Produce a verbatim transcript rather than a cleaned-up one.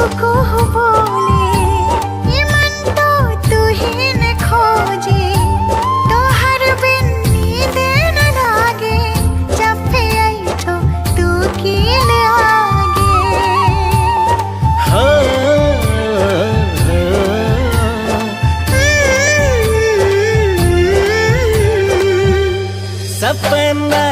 कुहू बोले, ये मन तो तू ही न खोजे। तो हर बिन नींद न लागे, जब भी आई तो तू की ले आगे। हाँ, सपना